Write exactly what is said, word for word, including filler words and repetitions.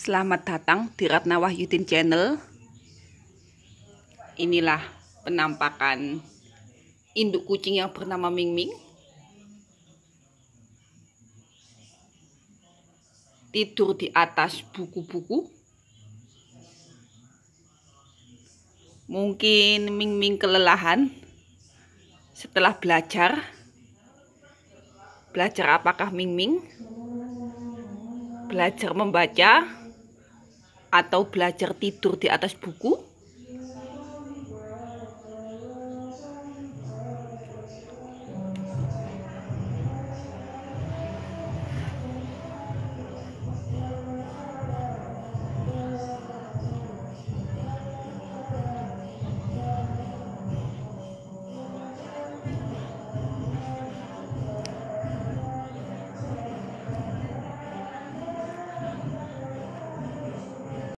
Selamat datang di Ratna Wahyudin Channel. Inilah penampakan induk kucing yang bernama Ming Ming. Tidur di atas buku-buku. Mungkin Ming Ming kelelahan setelah belajar. Belajar apakah Ming Ming? Belajar membaca atau belajar tidur di atas buku?